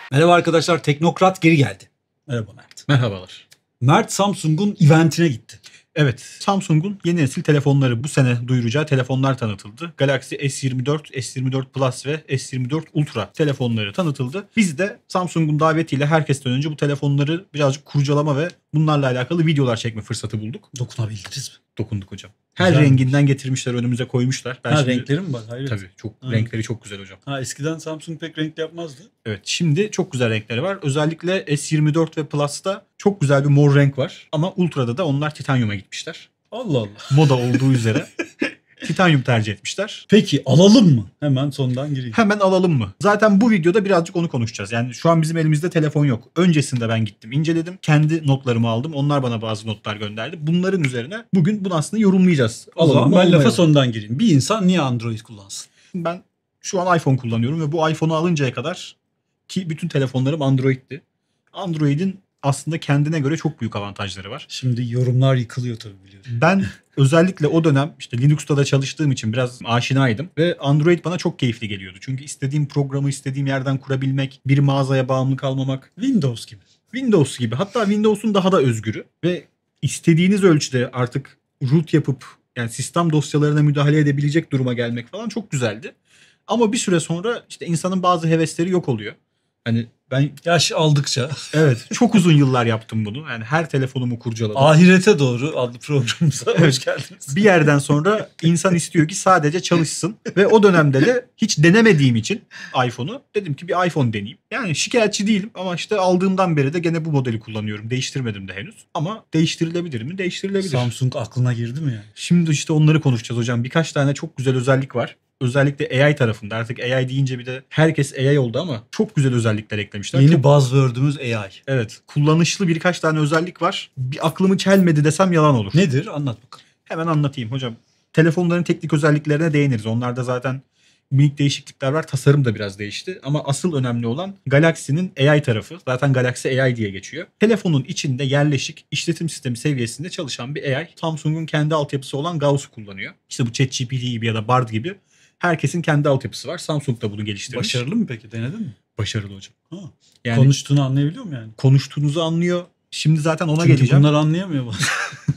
Merhaba arkadaşlar, Teknokrat geri geldi. Merhaba Mert. Merhabalar. Mert Samsung'un eventine gitti. Evet, Samsung'un yeni nesil telefonları, bu sene duyuracağı telefonlar tanıtıldı. Galaxy S24, S24 Plus ve S24 Ultra telefonları tanıtıldı. Biz de Samsung'un davetiyle herkesten önce bu telefonları birazcık kurcalama ve bunlarla alakalı videolar çekme fırsatı bulduk. Dokunabildiniz mi? Dokunduk hocam. Her Güzel renginden getirmişler, önümüze koymuşlar. Renkleri mi var? Hayır. Tabii, çok Ha. renkleri çok güzel hocam. Eskiden Samsung pek renkli yapmazdı. Evet, şimdi çok güzel renkleri var. Özellikle S24 ve Plus'ta çok güzel bir mor renk var. Ama Ultra'da da onlar titanyuma gitmişler. Allah Allah. Moda olduğu üzere titanyum tercih etmişler. Peki alalım mı? Hemen sondan gireyim. Hemen alalım mı? Zaten bu videoda birazcık onu konuşacağız. Yani şu an bizim elimizde telefon yok. Öncesinde ben gittim, inceledim. Kendi notlarımı aldım. Onlar bana bazı notlar gönderdi. Bunların üzerine bugün bunu aslında yorumlayacağız. O zaman Alalım mı, ben lafa almayalım. sondan gireyim. Bir insan niye Android kullansın? Ben şu an iPhone kullanıyorum ve bu iPhone'u alıncaya kadar ki bütün telefonlarım Android'ti. Android'in aslında kendine göre çok büyük avantajları var. Şimdi yorumlar yıkılıyor tabii, biliyorum. Ben özellikle o dönem işte Linux'ta da çalıştığım için biraz aşinaydım ve Android bana çok keyifli geliyordu. Çünkü istediğim programı istediğim yerden kurabilmek, bir mağazaya bağımlı kalmamak. Windows gibi. Windows gibi, hatta Windows'un daha da özgürü ve istediğiniz ölçüde artık root yapıp yani sistem dosyalarına müdahale edebilecek duruma gelmek falan çok güzeldi. Ama bir süre sonra işte insanın bazı hevesleri yok oluyor. Hani ben Yaş aldıkça evet çok uzun yıllar yaptım bunu. Yani her telefonumu kurcaladım. Ahirete Doğru adlı programımıza hoş geldiniz. Bir yerden sonra insan istiyor ki sadece çalışsın. Ve o dönemde de hiç denemediğim için iPhone'u dedim ki bir iPhone deneyeyim. Yani şikayetçi değilim ama işte aldığımdan beri de gene bu modeli kullanıyorum. Değiştirmedim de henüz. Ama değiştirilebilir mi? Değiştirilebilir. Samsung aklına girdi mi yani? Şimdi işte onları konuşacağız hocam. Birkaç tane çok güzel özellik var. Özellikle AI tarafında. Artık AI deyince bir de herkes AI oldu ama çok güzel özellikler eklemişler. Yeni Çok- buzzword'ümüz AI. Evet. Kullanışlı birkaç tane özellik var. Bir aklımı çelmedi desem yalan olur. Nedir? Anlat bakalım. Hemen anlatayım hocam. Telefonların teknik özelliklerine değiniriz. Onlarda zaten minik değişiklikler var. Tasarım da biraz değişti. Ama asıl önemli olan Galaxy'nin AI tarafı. Zaten Galaxy AI diye geçiyor. Telefonun içinde yerleşik işletim sistemi seviyesinde çalışan bir AI. Samsung'un kendi altyapısı olan Gauss'u kullanıyor. İşte bu ChatGPT gibi ya da Bard gibi herkesin kendi altyapısı var. Samsung da bunu geliştirmiş. Başarılı mı peki? Denedin mi? Başarılı hocam. Ha. Yani Konuştuğunu anlayabiliyor mu yani? konuştuğunuzu anlıyor. Şimdi zaten ona Çünkü geleceğim. bunlar anlayamıyor bazı.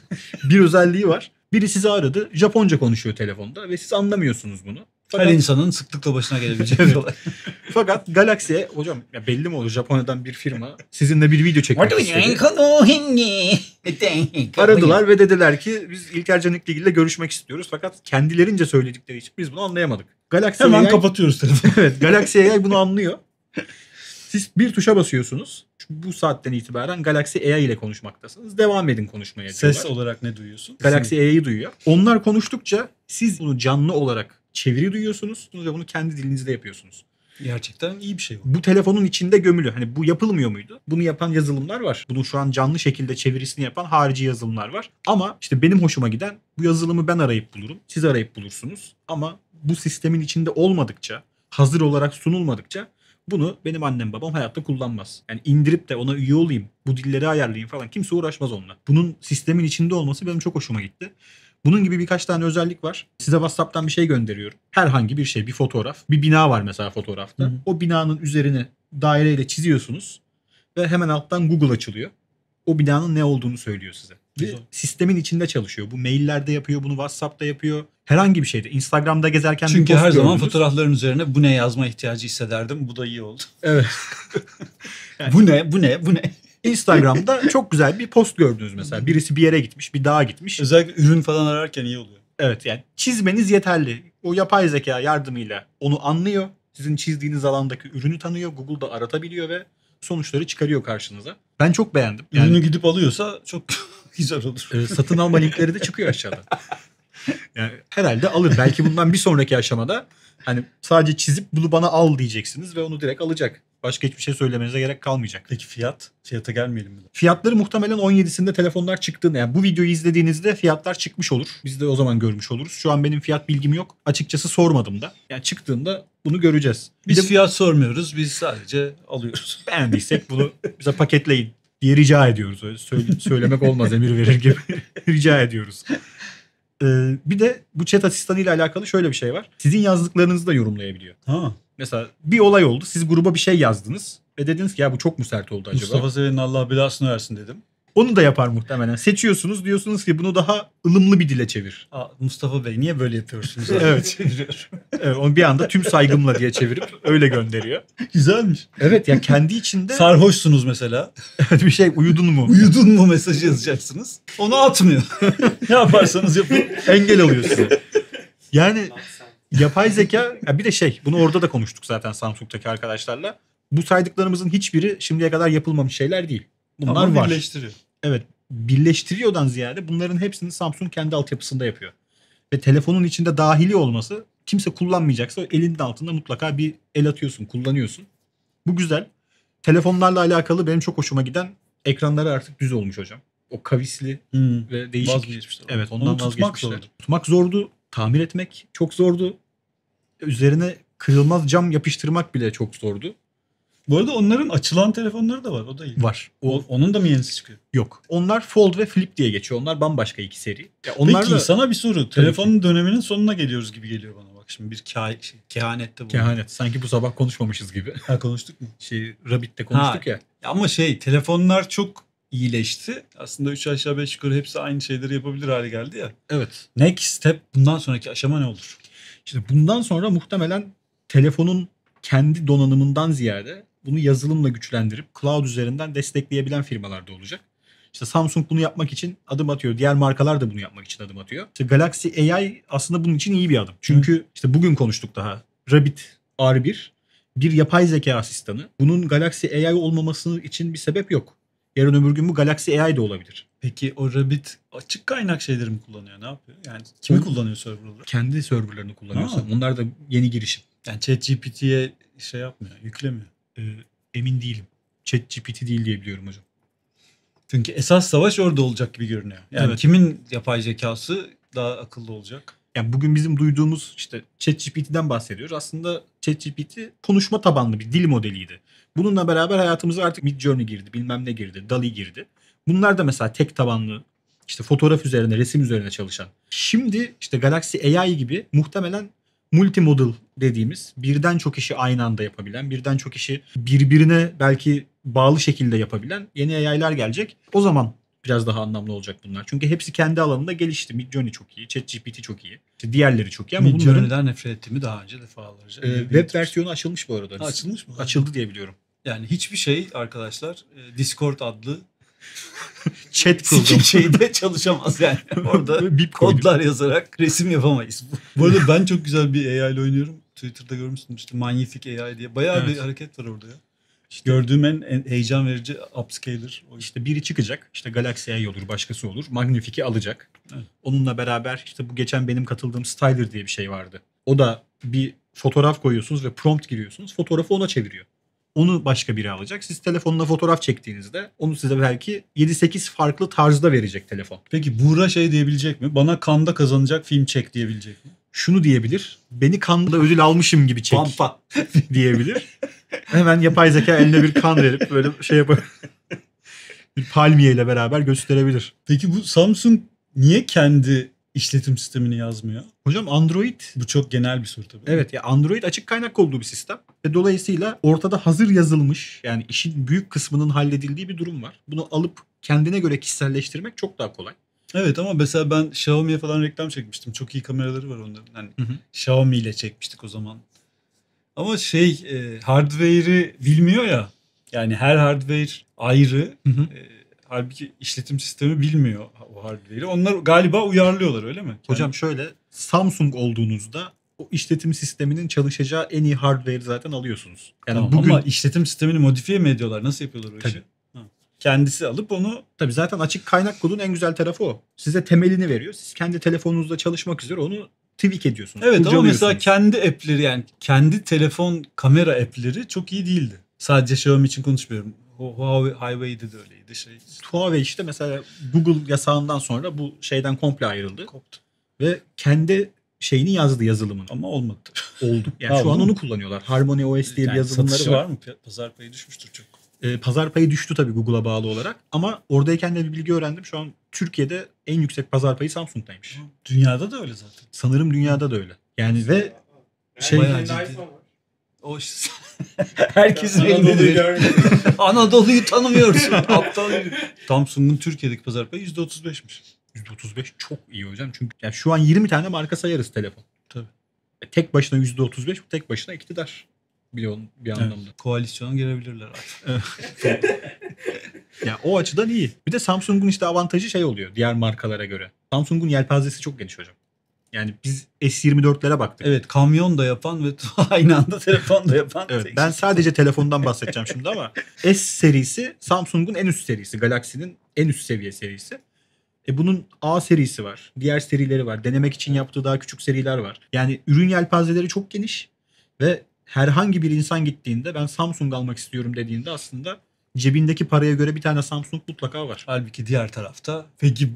Bir özelliği var. Biri sizi aradı. Japonca konuşuyor telefonda ve siz anlamıyorsunuz bunu. Her insanın sıklıkla başına gelebilecek bir olay. Fakat Galaxy'ye hocam ya belli mi olur, Japonya'dan bir firma sizinle bir video çekmek istedi. Aradılar ve dediler ki biz İlker Canikligil ile görüşmek istiyoruz. Fakat kendilerince söyledikleri için biz bunu anlayamadık. Galaxy Hemen AI, kapatıyoruz telefonu. evet, Galaxy AI bunu anlıyor. Siz bir tuşa basıyorsunuz. Bu saatten itibaren Galaxy AI ile konuşmaktasınız. Devam edin konuşmaya diyorlar. Ses olarak ne duyuyorsun? Galaxy AI'yi duyuyor. Onlar konuştukça siz bunu canlı olarak çeviri duyuyorsunuz ve bunu kendi dilinizde yapıyorsunuz. Gerçekten iyi bir şey bu. Bu telefonun içinde gömülü. Hani bu yapılmıyor muydu? Bunu yapan yazılımlar var. Bunu şu an canlı şekilde çevirisini yapan harici yazılımlar var. Ama işte benim hoşuma giden, bu yazılımı ben arayıp bulurum. Siz arayıp bulursunuz. Ama bu sistemin içinde olmadıkça, hazır olarak sunulmadıkça bunu benim annem babam hayatta kullanmaz. Yani indirip de ona üye olayım, bu dilleri ayarlayayım falan, kimse uğraşmaz onunla. Bunun sistemin içinde olması benim çok hoşuma gitti. Bunun gibi birkaç tane özellik var. Size WhatsApp'tan bir şey gönderiyorum. Herhangi bir şey, bir fotoğraf. Bir bina var mesela fotoğrafta. Hı. O binanın üzerine daireyle çiziyorsunuz ve hemen alttan Google açılıyor. O binanın ne olduğunu söylüyor size. Ve Güzel. sistemin içinde çalışıyor. Bu maillerde yapıyor, bunu WhatsApp'ta yapıyor. Herhangi bir şeyde. Instagram'da gezerken bir Çünkü post her zaman gördünüz. fotoğrafların üzerine bu ne yazma ihtiyacı hissederdim. Bu da iyi oldu. Evet. Bu ne? Bu ne? Bu ne? Instagram'da çok güzel bir post gördünüz mesela. Birisi bir yere gitmiş, bir dağa gitmiş. Özellikle ürün falan ararken iyi oluyor. Evet, yani çizmeniz yeterli. O yapay zeka yardımıyla onu anlıyor. Sizin çizdiğiniz alandaki ürünü tanıyor. Google'da aratabiliyor ve sonuçları çıkarıyor karşınıza. Ben çok beğendim. Yani Ürünü gidip alıyorsa çok güzel olur. satın alma linkleri de çıkıyor aşağıda. Yani herhalde alır. Belki bundan bir sonraki aşamada hani sadece çizip bunu bana al diyeceksiniz ve onu direkt alacak. Başka hiçbir şey söylemenize gerek kalmayacak. Peki fiyat? Fiyata gelmeyelim mi? Fiyatları muhtemelen 17'sinde telefonlar çıktığında, yani bu videoyu izlediğinizde fiyatlar çıkmış olur. Biz de o zaman görmüş oluruz. Şu an benim fiyat bilgim yok. Açıkçası sormadım da. Yani çıktığında bunu göreceğiz. Bir Biz de fiyat sormuyoruz. Biz sadece alıyoruz. beğendiysek bunu bize paketleyin diye rica ediyoruz. Öyle söylemek olmaz, emir verir gibi. Rica ediyoruz. Bir de bu chat asistanı ile alakalı şöyle bir şey var. Sizin yazdıklarınızı da yorumlayabiliyor. Ha. Mesela bir olay oldu. Siz gruba bir şey yazdınız ve dediniz ki ya bu çok mu sert oldu acaba? Mustafa Seven'in Allah belasını versin dedim. Onu da yapar muhtemelen. Seçiyorsunuz, diyorsunuz ki bunu daha ılımlı bir dile çevir. Mustafa Bey niye böyle yapıyorsunuz? Evet. Evet, onu bir anda tüm saygımla diye çevirip öyle gönderiyor. Güzelmiş. Evet ya, kendi içinde Sarhoşsunuz mesela. bir şey, uyudun mu? Uyudun mu mesajı yazacaksınız. Onu atmıyor. Ne yaparsanız yapın. Engel alıyorsun. Yani yapay zeka, ya bir de bunu orada da konuştuk zaten Samsung'daki arkadaşlarla. Bu saydıklarımızın hiçbiri şimdiye kadar yapılmamış şeyler değil. Bunlar Ama var. birleştiriyor. Evet, birleştiriyordan ziyade bunların hepsini Samsung kendi altyapısında yapıyor. Ve telefonun içinde dahili olması, kimse kullanmayacaksa elinin altında mutlaka bir el atıyorsun, kullanıyorsun. Bu güzel. Telefonlarla alakalı benim çok hoşuma giden, ekranları artık düz olmuş hocam. O kavisli ve değişik. Vazgeçmişler. Evet, ondan Onu tutmak vazgeçmişler. zordu. Tutmak zordu. Tamir etmek çok zordu. Üzerine kırılmaz cam yapıştırmak bile çok zordu. Bu arada onların açılan telefonları da var. O da iyi. Var. Onun da mı yenisi çıkıyor? Yok. Onlar Fold ve Flip diye geçiyor. Onlar bambaşka iki seri. Ya onlar Peki da sana bir soru. Telefonun döneminin sonuna geliyoruz gibi geliyor bana. Bak şimdi bir kehanette bu. kehanet. Sanki bu sabah konuşmamışız gibi. Ha, konuştuk mu? Rabbit'te konuştuk ya. Ama telefonlar çok iyileşti. Aslında 3 aşağı 5 yukarı hepsi aynı şeyleri yapabilir hale geldi ya. Evet. Next step, bundan sonraki aşama ne olur? İşte bundan sonra muhtemelen telefonun kendi donanımından ziyade bunu yazılımla güçlendirip cloud üzerinden destekleyebilen firmalar da olacak. İşte Samsung bunu yapmak için adım atıyor. Diğer markalar da bunu yapmak için adım atıyor. İşte Galaxy AI aslında bunun için iyi bir adım. Çünkü işte bugün konuştuk daha. Rabbit R1 bir yapay zeka asistanı. Bunun Galaxy AI olmaması için bir sebep yok. Yarın öbür gün bu Galaxy AI de olabilir. Peki o Rabbit açık kaynak şeyleri mi kullanıyor? Ne yapıyor? Yani kimi kullanıyor server olarak? Kendi serverlarını kullanıyorsa. Ha. Onlar da yeni girişim. Yani ChatGPT'ye yapmıyor, yüklemiyor. Emin değilim. ChatGPT değil diye biliyorum hocam. Çünkü esas savaş orada olacak gibi görünüyor. Yani Evet. kimin yapay zekası daha akıllı olacak? Yani bugün bizim duyduğumuz işte ChatGPT'den bahsediyoruz. Aslında ChatGPT konuşma tabanlı bir dil modeliydi. Bununla beraber hayatımıza artık Midjourney girdi, bilmem ne girdi, DALL-E girdi. Bunlar da mesela tek tabanlı, işte fotoğraf üzerine, resim üzerine çalışan. Şimdi işte Galaxy AI gibi muhtemelen multimodal dediğimiz, birden çok işi aynı anda yapabilen, birden çok işi birbirine belki bağlı şekilde yapabilen yeni AI'lar gelecek. O zaman biraz daha anlamlı olacak bunlar. Çünkü hepsi kendi alanında gelişti. Midjourney çok iyi, ChatGPT çok iyi. İşte diğerleri çok iyi ama bunların Midjourney'den nefret ettiğimi daha önce defalarca. web versiyonu açılmış bu arada. Ha, açılmış mı? Açıldı diye biliyorum. Yani hiçbir şey arkadaşlar Discord adlı Chat programı. şeyde çalışamaz yani. Orada Bip koyduk. kodlar yazarak resim yapamayız. Bu arada ben çok güzel bir AI ile oynuyorum. Twitter'da görmüşsün işte Magnific AI diye. Bayağı bir hareket var orada ya. İşte Gördüğüm en heyecan verici upscaler. İşte biri çıkacak. İşte Galaxy AI olur, başkası olur. Magnific'i alacak. Evet. Onunla beraber işte bu geçen benim katıldığım Styler diye bir şey vardı. O da bir fotoğraf koyuyorsunuz ve prompt giriyorsunuz. Fotoğrafı ona çeviriyor. Onu başka biri alacak. Siz telefonla fotoğraf çektiğinizde onu size belki 7-8 farklı tarzda verecek telefon. Peki Buğra diyebilecek mi? Bana Cannes'da kazanacak film çek diyebilecek mi? Şunu diyebilir. Beni Cannes'da ödül almışım gibi çek Pampa. diyebilir. Hemen yapay zeka eline bir kan verip böyle yapar. Bir palmiye ile beraber gösterebilir. Peki bu Samsung niye kendi işletim sistemini yazmıyor? Hocam Android. Bu çok genel bir soru tabii. Evet ya, Android açık kaynak olduğu bir sistem. Ve dolayısıyla ortada hazır yazılmış, yani işin büyük kısmının halledildiği bir durum var. Bunu alıp kendine göre kişiselleştirmek çok daha kolay. Evet ama mesela ben Xiaomi'ye falan reklam çekmiştim. Çok iyi kameraları var onların. Hani Hı hı. Xiaomi ile çekmiştik o zaman. Ama hardware'i bilmiyor ya. Yani her hardware ayrı. Hı hı. Halbuki işletim sistemi bilmiyor o hardware'i. Onlar galiba uyarlıyorlar, öyle mi? Hocam şöyle, Samsung olduğunuzda o işletim sisteminin çalışacağı en iyi hardware zaten alıyorsunuz. Yani Tamam, bugün ama işletim sistemini modifiye mi ediyorlar? Nasıl yapıyorlar o Tabii. işi? Ha. Kendisi alıp onu tabii zaten açık kaynak kodun en güzel tarafı o. Size temelini veriyor. Siz kendi telefonunuzda çalışmak üzere onu tweak ediyorsunuz. evet, ama kurcalıyorsunuz. mesela kendi app'leri, yani kendi telefon kamera app'leri çok iyi değildi. Sadece Xiaomi için konuşmuyorum. Huawei'de de öyleydi. Huawei işte mesela Google yasağından sonra bu şeyden komple ayrıldı. Koptu. Ve kendi şeyini yazdı, yazılımını. Ama olmadı. Oldu. Yani Ha, şu an oldu onu mu? kullanıyorlar. Harmony OS diye bir Yani yazılımları satışı var. var mı? Pazar payı düşmüştür çok. Pazar payı düştü tabii Google'a bağlı olarak. Ama oradayken de bir bilgi öğrendim. Şu an Türkiye'de en yüksek pazar payı Samsung'daymış. Dünyada da öyle zaten. Sanırım dünyada da öyle. Yani ve Bayağı Elinde ciddi. iPhone var. O işte. Herkesin Anadolu'yu elinde. görmedim. Anadolu'yu tanımıyorsun. Aptal herif. Samsung'un Türkiye'deki pazar payı %35'miş. %35 çok iyi hocam. Çünkü yani şu an 20 tane marka sayarız telefon. Tabii. Tek başına %35, bu tek başına iktidar. Bir anlamda. Evet, koalisyona girebilirler artık. Yani o açıdan iyi. Bir de Samsung'un işte avantajı şey oluyor diğer markalara göre. Samsung'un yelpazesi çok geniş hocam. Yani biz S24'lere baktık. Evet, kamyon da yapan ve aynı anda telefon da yapan. Evet, tek ben şey. sadece telefondan bahsedeceğim şimdi ama S serisi Samsung'un en üst serisi. Galaxy'nin en üst seviye serisi. Bunun A serisi var. Diğer serileri var. Denemek için yaptığı daha küçük seriler var. Yani ürün yelpazeleri çok geniş ve herhangi bir insan gittiğinde ben Samsung almak istiyorum dediğinde aslında cebindeki paraya göre bir tane Samsung mutlaka var. Halbuki diğer tarafta. Peki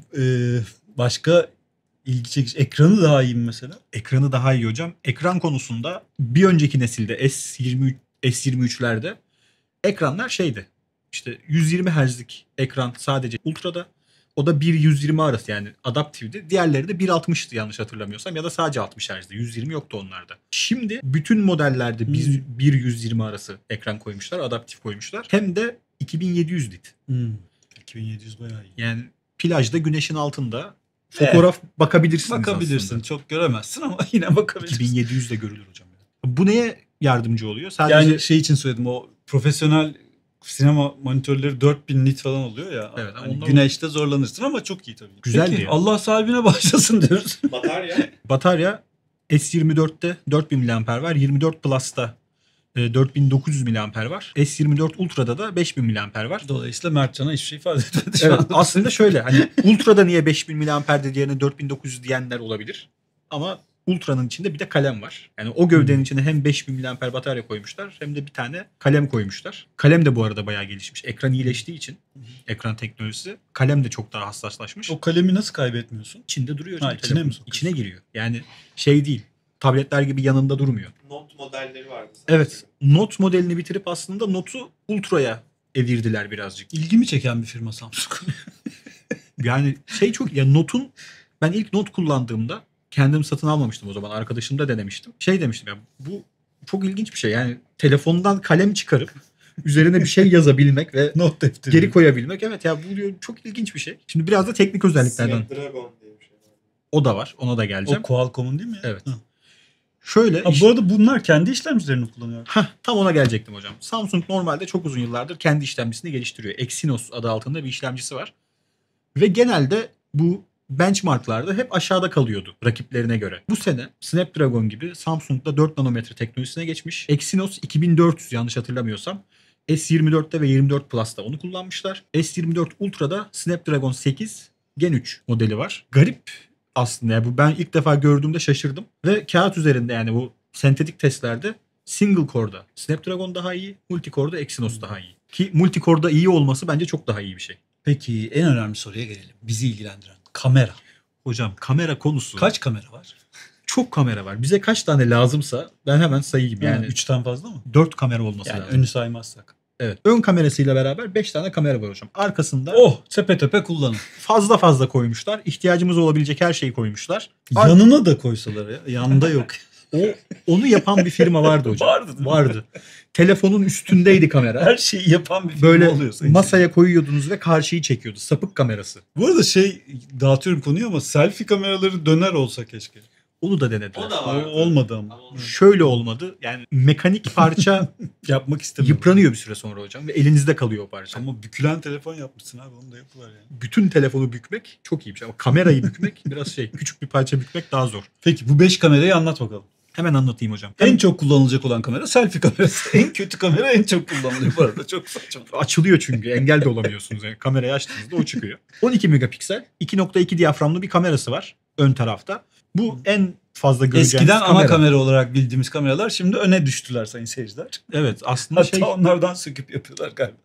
başka ilgi çekici ekranı daha iyi mi mesela? Ekranı daha iyi hocam. Ekran konusunda bir önceki nesilde S23'lerde ekranlar şeydi. İşte 120 Hz'lik ekran sadece Ultra'da. O da 1.120 arası yani adaptifti. Diğerleri de 1.60'tı yanlış hatırlamıyorsam ya da sadece 60 Hz'di. 120 yoktu onlarda. Şimdi bütün modellerde 1.120 arası ekran koymuşlar, adaptif koymuşlar. Hem de 2700 nit. 2700 bayağı iyi. Yani plajda güneşin altında fotoğraf bakabilirsiniz Bakabilirsin. aslında. Çok göremezsin ama yine bakabilirsin. 2700 de görülür hocam. Bu neye yardımcı oluyor? Sadece Yani şey için söyledim, o profesyonel sinema monitörleri 4000 nit falan oluyor ya. Evet, Hani ondan güneşte zorlanırsın ama çok iyi tabii. Güzel Peki, diye. Allah sahibine başlasın diyoruz. Batarya. batarya S24'te 4000 mAh var. 24 Plus'ta 4900 mAh var. S24 Ultra'da da 5000 mAh var. Dolayısıyla Mertcan'a hiçbir şey ifade etmedi şu Evet, anda. aslında şöyle hani Ultra'da niye 5000 mAh dediğine 4900 diyenler olabilir. Ama Ultra'nın içinde bir de kalem var. Yani o gövdenin içine hem 5000 mAh batarya koymuşlar hem de bir tane kalem koymuşlar. Kalem de bu arada bayağı gelişmiş. Ekran iyileştiği için ekran teknolojisi kalem de çok daha hassaslaşmış. O kalemi nasıl kaybetmiyorsun? İçinde duruyor. Ha, canım, içine telefonun. mi sokuyorsun? İçine giriyor. Yani şey değil. Tabletler gibi yanında durmuyor. Note modelleri vardı. Evet. Note modelini bitirip aslında Note'u Ultra'ya evirdiler birazcık. İlgimi çeken bir firma Samsung. Yani şey çok ya Note'un ben ilk Note kullandığımda kendim satın almamıştım o zaman. Arkadaşımda denemiştim. Şey demiştim ya bu çok ilginç bir şey. Yani telefondan kalem çıkarıp üzerine bir şey yazabilmek ve Not defteri. geri koyabilmek. Evet ya bu diyor çok ilginç bir şey. Şimdi biraz da teknik özelliklerden. Snapdragon diye bir şey var. O da var. Ona da geleceğim. O Qualcomm'un değil mi? Evet. Ha. Şöyle Ha, bu arada bunlar kendi işlemcilerini kullanıyor. tam ona gelecektim hocam. Samsung normalde çok uzun yıllardır kendi işlemcisini geliştiriyor. Exynos adı altında bir işlemcisi var. Ve genelde bu benchmarklarda hep aşağıda kalıyordu rakiplerine göre. Bu sene Snapdragon gibi Samsung'da 4 nanometre teknolojisine geçmiş. Exynos 2400 yanlış hatırlamıyorsam. S24'te ve 24 Plus'ta onu kullanmışlar. S24 Ultra'da Snapdragon 8 Gen 3 modeli var. Garip aslında ya bu ben ilk defa gördüğümde şaşırdım. Ve kağıt üzerinde yani bu sentetik testlerde single core'da Snapdragon daha iyi, multicore'da Exynos daha iyi. Ki multicore'da iyi olması bence çok daha iyi bir şey. Peki en önemli soruya gelelim. Bizi ilgilendiren kamera. Hocam kamera konusu. Kaç kamera var? Çok kamera var. Bize kaç tane lazımsa ben hemen sayayım. Yani Yani 3'ten fazla mı? 4 kamera olması Yani lazım. önü saymazsak. Evet. Ön kamerasıyla beraber 5 tane kamera var hocam. Arkasında Oh, tepe tepe kullanın. fazla koymuşlar. İhtiyacımız olabilecek her şeyi koymuşlar. Yanına da koysalar ya. Yanında yok. Onu yapan bir firma vardı hocam. Vardı değil mi? Vardı. Telefonun üstündeydi kamera. Her şeyi yapan bir firma Böyle oluyor. sayın masaya koyuyordunuz ve karşıyı çekiyordu. Sapık kamerası. Bu arada dağıtıyorum konuyu ama selfie kameraları döner olsa keşke. Onu da denediler. O da O var. olmadı ama. Şöyle olmadı. Yani mekanik parça Yapmak istemiyorum. yıpranıyor bir süre sonra hocam ve elinizde kalıyor o parça. Ama bükülen telefon yapmışsın abi, onu da yapıver yani. Bütün telefonu bükmek çok iyi bir şey ama kamerayı bükmek biraz şey. Küçük bir parça bükmek daha zor. Peki bu 5 kamerayı anlat bakalım. Hemen anlatayım hocam. En çok kullanılacak olan kamera selfie kamerası. En kötü kamera en çok kullanılıyor bu arada. Çok saçma. Açılıyor çünkü engel de olamıyorsunuz. Yani kamerayı açtığınızda o çıkıyor. 12 megapiksel 2.2 diyaframlı bir kamerası var ön tarafta. Bu en fazla göreceğiniz Eskiden kamera. ana kamera olarak bildiğimiz kameralar şimdi öne düştüler sayın seyirciler. Evet aslında Hatta onlardan söküp yapıyorlar galiba.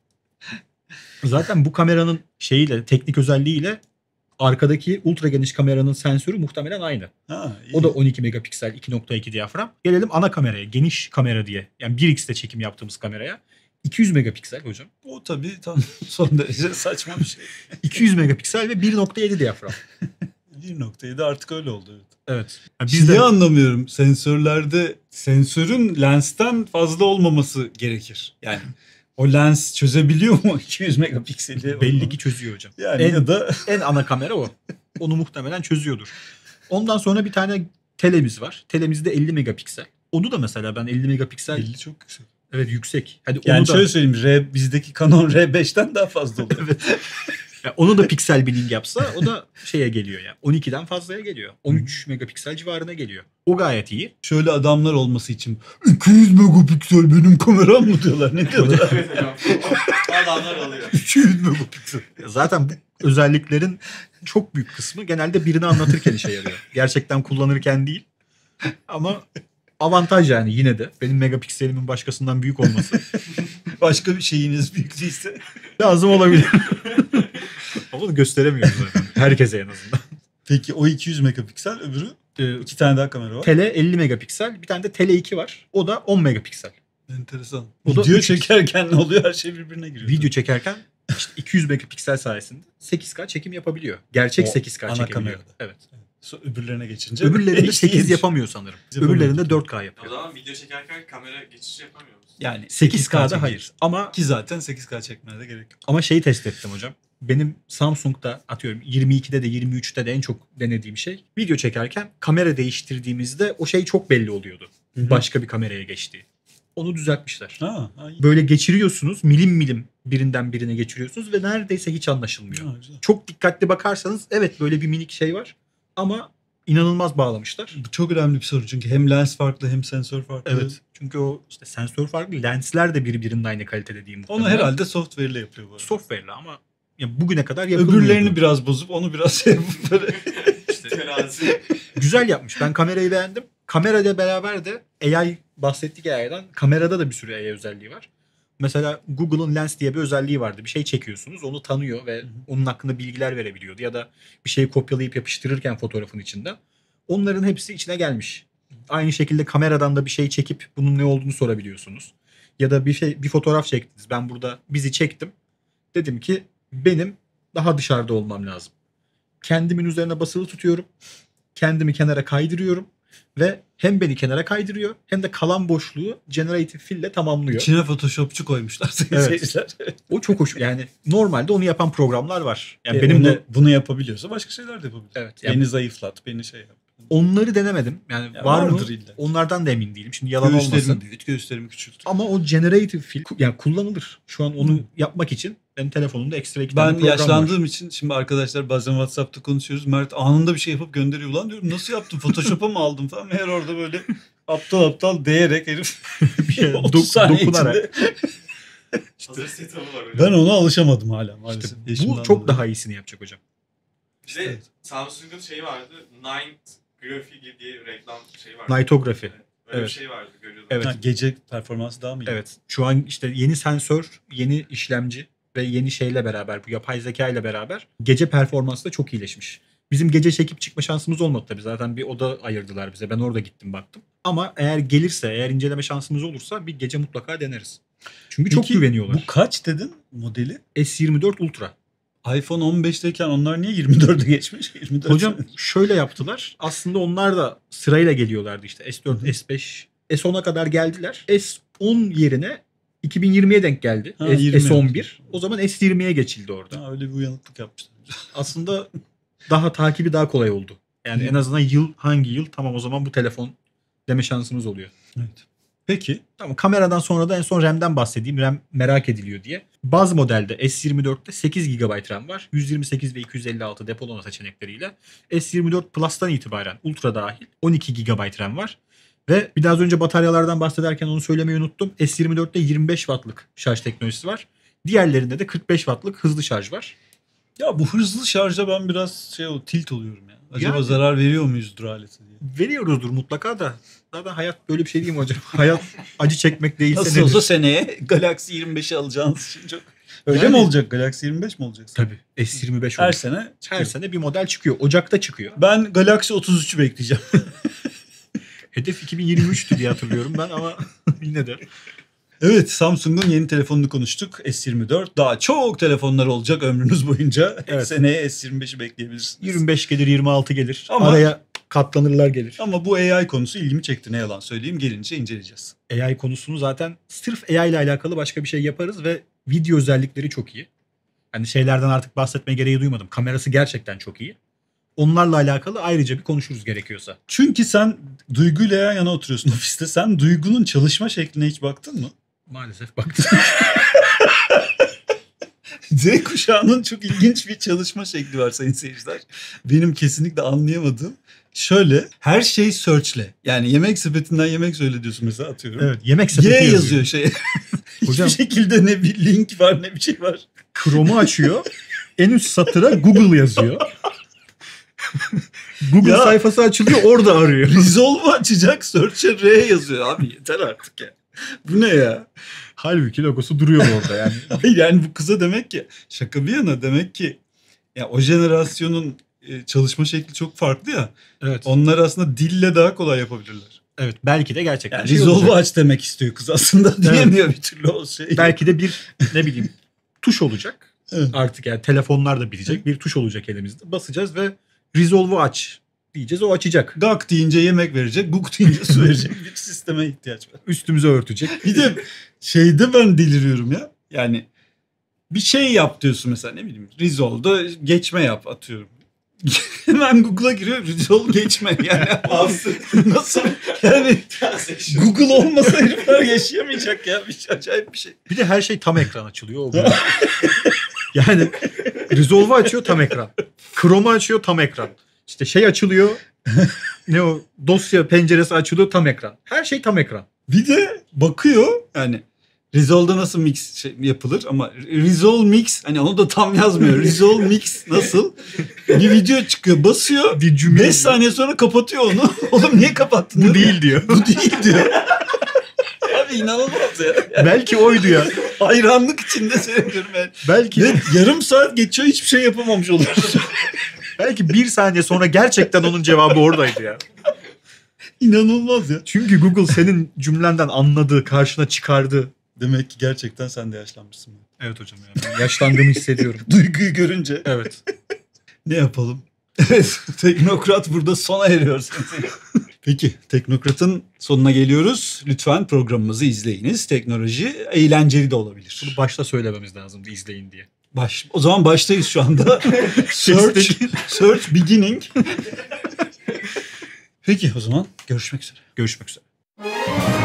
zaten bu kameranın şeyiyle teknik özelliğiyle arkadaki ultra geniş kameranın sensörü muhtemelen aynı. Ha, iyi. O da 12 megapiksel 2.2 diyafram. Gelelim ana kameraya. Geniş kamera diye. Yani 1x'te çekim yaptığımız kameraya. 200 megapiksel hocam. O tabii tam son derece saçma bir şey. 200 megapiksel ve 1.7 diyafram. 1.7 artık öyle oldu. Evet. Evet. Yani Biz de anlamıyorum. Sensörlerde sensörün lensten fazla olmaması gerekir. Yani o lens çözebiliyor mu 200 megapikseli? belli ki çözüyor hocam. Yani en, ya da en ana kamera o. Onu muhtemelen çözüyordur. Ondan sonra bir tane telemiz var. Telemiz de 50 megapiksel. Onu da mesela ben 50 megapiksel 50 çok yüksek. evet yüksek. Hadi Yani onu da şöyle söyleyeyim, bizdeki Canon R5'ten daha fazla oluyor. evet. Ya onu da piksel billing yapsa o da şeye geliyor ya. 12'den fazlaya geliyor. 13 megapiksel civarına geliyor. O gayet iyi. Şöyle adamlar olması için 200 megapiksel benim kameram mı diyorlar, ne diyorlar? Evet hocam. Adamlar alıyor. 200 megapiksel. Zaten bu özelliklerin çok büyük kısmı genelde birini anlatırken işe yarıyor. Gerçekten kullanırken değil. Ama avantaj yani yine de. Benim megapikselimin başkasından büyük olması Başka bir şeyiniz büyük değilse. lazım olabilir. Ama onu gösteremiyoruz zaten. Herkese en azından. Peki o 200 megapiksel, öbürü Ee, 2 tane daha kamera var. Tele 50 megapiksel. Bir tane de Tele 2 var. O da 10 megapiksel. Enteresan. O da Video 3x. çekerken ne oluyor? Her şey birbirine giriyor. Video çekerken işte 200 megapiksel sayesinde 8K çekim yapabiliyor. Gerçek O 8K ana çekebiliyor. kamerada. Evet. Öbürlerine geçince. Öbürlerinde 8 yemiş. yapamıyor sanırım. Yapamıyor. Öbürlerinde 4K O yapıyor. zaman video çekerken kamera geçişi yapamıyor musun? Yani 8K'da çekiyor. hayır. Ama Ki zaten 8K çekmeye de gerek yok. şeyi test ettim hocam. Benim Samsung'da atıyorum 22'de de 23'te de en çok denediğim şey video çekerken kamera değiştirdiğimizde o şey çok belli oluyordu. Başka bir kameraya geçtiği. Onu düzeltmişler. Ha, iyi. Böyle geçiriyorsunuz, milim milim birinden birine geçiriyorsunuz ve neredeyse hiç anlaşılmıyor. Ha, güzel. Çok dikkatli bakarsanız evet böyle bir minik şey var ama inanılmaz bağlamışlar. Bu çok önemli bir soru çünkü hem lens farklı hem sensör farklı. Evet. Çünkü o işte sensör farklı, lensler de birbirinin aynı kalitede değil Onu muhtemelen. herhalde software ile yapıyor bu arada. Software'le ama ya bugüne kadar yapılmıyordu. Öbürlerini biraz bozup onu biraz şey yapıp böyle. İşte terazi. Güzel yapmış. Ben kamerayı beğendim. Kamerayla beraber de AI, bahsettik AI'dan. Kamerada da bir sürü AI özelliği var. Mesela Google'ın Lens diye bir özelliği vardı. Bir şey çekiyorsunuz, onu tanıyor ve onun hakkında bilgiler verebiliyordu. Ya da bir şeyi kopyalayıp yapıştırırken fotoğrafın içinden. Onların hepsi içine gelmiş. Aynı şekilde kameradan da bir şey çekip bunun ne olduğunu sorabiliyorsunuz. Ya da bir fotoğraf çektiniz. Ben burada bizi çektim. Dedim ki benim daha dışarıda olmam lazım. Kendimin üzerine basılı tutuyorum. Kendimi kenara kaydırıyorum. Ve hem beni kenara kaydırıyor hem de kalan boşluğu Generative Fill ile tamamlıyor. İçine Photoshopçu koymuşlar Evet. seyirciler. O çok hoş. Yani normalde onu yapan programlar var. Yani Benim benim de de bunu yapabiliyorsa başka şeyler de yapabilir. evet. Yani Beni zayıflat, beni şey yap. onları denemedim. Yani Ya var mı? vardır illa. Onlardan da emin değilim. Şimdi yalan olmasın. Göğüslerimi büyüt, göğüslerimi küçült. Ama o Generative Fill yani kullanılır. Şu an onu Hı. yapmak için benim telefonumda ekstra 2 tane Ben program var. yaşlandığım için şimdi arkadaşlar bazen WhatsApp'ta konuşuyoruz. Mert anında bir şey yapıp gönderiyor. Ulan diyorum nasıl yaptın? Photoshop'a mı aldın falan. Meğer orada böyle aptal aptal değerek herif Bir şey 30 saniye dokunarak. içinde. Hazır setup'ı var hocam. Ben ona alışamadım hala maalesef. İşte Yaşımdan bu çok dolayı. daha iyisini yapacak hocam. Bir de Evet. Samsung'un şeyi vardı. Ninth Graphy diye bir reklam şeyi vardı. Nightography. Evet. Öyle Evet. bir şey vardı görüyordum. Evet. Ha, gece performansı daha mı iyi? Evet. Şu an işte yeni sensör, yeni işlemci ve yeni şeyle beraber, bu yapay zeka ile beraber gece performansı da çok iyileşmiş. Bizim gece çekip çıkma şansımız olmadı tabii. Zaten bir oda ayırdılar bize. Ben orada gittim baktım. Ama eğer gelirse, eğer inceleme şansımız olursa bir gece mutlaka deneriz. Çünkü çok Peki, güveniyorlar. Bu kaç dedin modeli? S24 Ultra. iPhone 15'teyken onlar niye 24'e geçmiş? 24 Hocam şöyle yaptılar. Aslında onlar da sırayla geliyorlardı işte. S4, S5, S10'a kadar geldiler. S10 yerine 2020'ye denk geldi. Ha, 20 S11. yaptı. O zaman S20'ye geçildi orada. Ha, öyle bir uyanıklık yapmışlar. Aslında daha takibi daha kolay oldu. Yani en azından hangi yıl tamam o zaman bu telefon deme şansımız oluyor. Evet. Peki. Tamam, kameradan sonra da en son RAM'den bahsedeyim. RAM merak ediliyor diye. Baz modelde S24'te 8 GB RAM var. 128 ve 256 depolama seçenekleriyle. S24 Plus'tan itibaren Ultra dahil 12 GB RAM var. Ve bir daha az önce bataryalardan bahsederken onu söylemeyi unuttum. S24'te 25 wattlık şarj teknolojisi var. Diğerlerinde de 45 wattlık hızlı şarj var. Ya bu hızlı şarja ben biraz tilt oluyorum ya. Acaba Yani- zarar veriyor muyuzdur aleti diye. Veriyoruzdur mutlaka da. Zaten hayat böyle bir şey değil mi hocam? Hayat acı çekmek değilse Nasıl nedir? olsa seneye Galaxy 25'i alacağınız için çok... Öyle Yani- mi olacak? Galaxy 25 mi olacak? Tabii. S25 Her olur. sene çıkıyor. Her sene bir model çıkıyor. Ocak'ta çıkıyor. Ben Galaxy 33'ü bekleyeceğim. Hedef 2023'tü diye hatırlıyorum ben ama yine de. Evet, Samsung'un yeni telefonunu konuştuk. S24. Daha çok telefonlar olacak ömrünüz boyunca. Evet. Seneye S25'i bekleyebilirsiniz. 25 gelir, 26 gelir. Ama- Araya katlanırlar gelir. Ama bu AI konusu ilgimi çekti, ne yalan söyleyeyim. Gelince inceleyeceğiz. AI konusunu zaten sırf AI ile alakalı başka bir şey yaparız ve video özellikleri çok iyi. Hani şeylerden artık bahsetme gereği duymadım. Kamerası gerçekten çok iyi. Onlarla alakalı ayrıca bir konuşuruz gerekiyorsa. Çünkü sen Duygu'yla yan yana oturuyorsun ofiste. Sen Duygu'nun çalışma şekline hiç baktın mı? Maalesef baktım. Z kuşağının çok ilginç bir çalışma şekli var sayın seyirciler. Benim kesinlikle anlayamadığım. Şöyle, her şey search'le. Yani yemek sepetinden yemek söyle diyorsun mesela, atıyorum. Evet, yemek sepeti Y yazıyor. yazıyor şey. Hocam- Hiçbir şekilde ne bir link var ne bir şey var. Chrome'u açıyor. En üst satıra Google yazıyor. Google Ya. sayfası açılıyor, orada arıyor. Resolve'u açacak, search'e R yazıyor. Abi yeter artık ya. Bu ne ya? Halbuki logosu duruyor orada yani. Hayır, yani bu kıza demek ki, şaka bir yana, demek ki ya o jenerasyonun çalışma şekli çok farklı ya. Evet. Onlar aslında dille daha kolay yapabilirler. Evet, belki de gerçekten Yani şey Resolve'u olacak. aç demek istiyor kız aslında. Diyemiyor bir türlü o şey. Belki de bir ne bileyim tuş olacak. Evet. Artık yani telefonlar da bilecek. Bir tuş olacak elimizde. Basacağız ve Resolve'u aç diyeceğiz, o açacak. Gak deyince yemek verecek, guk deyince su verecek bir sisteme ihtiyaç var. Üstümüze örtecek. Bir de şeyde ben deliriyorum ya. Yani bir şey yap diyorsun mesela, ne bileyim, Resolve'da geçme yap atıyorum. Hemen Google'a giriyor, Resolve geçme. Yani nasıl yani, Google olmasa herifler yaşayamayacak ya. Bir şey, acayip bir şey. Bir de her şey tam ekran açılıyor. O böyle. Yani Resolve'u açıyor, tam ekran. Chrome'u açıyor, tam ekran. İşte şey açılıyor. Ne o? Dosya penceresi açılıyor, tam ekran. Her şey tam ekran. Bir de bakıyor yani Resolve'da nasıl mix yapılır ama Resolve mix, hani onu da tam yazmıyor. Resolve mix nasıl? Bir video çıkıyor, basıyor. Bir cümle. 5 saniye sonra kapatıyor onu. Oğlum niye kapattın? Bu değil diyor. Bu değil diyor. Abi inanılmaz ya. Belki oydu ya. Hayranlık içinde seyrediyorum yani. Belki Ve yarım saat geçiyor, hiçbir şey yapamamış oluyorsun. belki bir saniye sonra gerçekten onun cevabı oradaydı ya. İnanılmaz ya. Çünkü Google senin cümlenden anladı, karşına çıkardı. Demek ki gerçekten sen de yaşlanmışsın. Evet hocam ya. Ben yaşlandığımı hissediyorum. Duyguyu görünce Evet. ne yapalım? Evet, Teknokrat burada sona eriyor. Peki, Teknokrat'ın sonuna geliyoruz. Lütfen programımızı izleyiniz. Teknoloji eğlenceli de olabilir. Bunu başta söylememiz lazımdı, izleyin diye. O zaman baştayız şu anda. search beginning. Peki o zaman görüşmek üzere. Görüşmek üzere.